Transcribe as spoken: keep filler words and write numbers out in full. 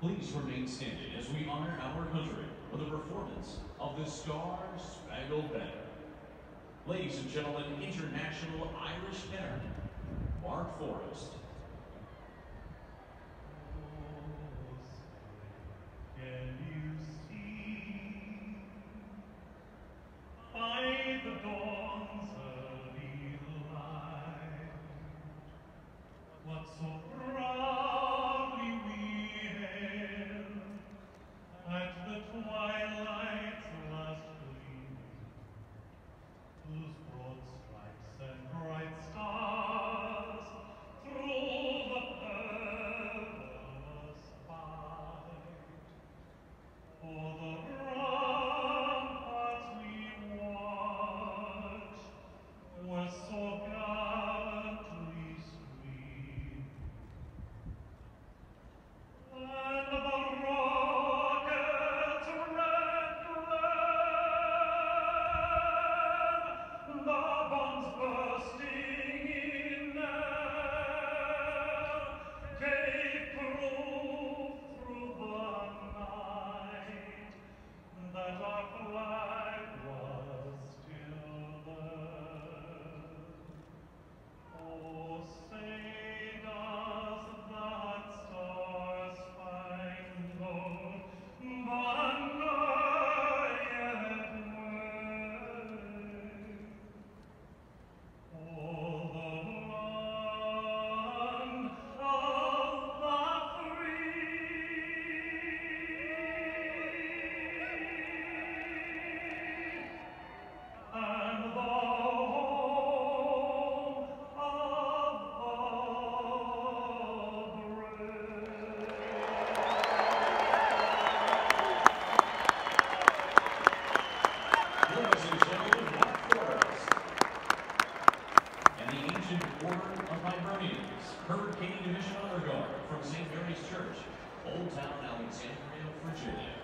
Please remain standing as we honor our country with a performance of the Star-Spangled Banner. Ladies and gentlemen, International Irish Tenor, Mark Forrest. Can you see by the dawn's early light what so proudly we hailed at the twilight's last gleam, whose broad stripes and bright stars through the perilous fight o'er the ramparts we watched were so gallantly streamed, and the rocket's red glare, the bombs bursting in air, gave proof through the night that our flag was still there. Oh, say does that star-spangled banner yet wave o'er the land of the free, and the home of the brave? Ladies and gentlemen, Mark Forrest. And the Ancient Order of Hibernians, Hurricane Division Honor Guard from Saint Mary's Church, Old Town Alexandria, Virginia.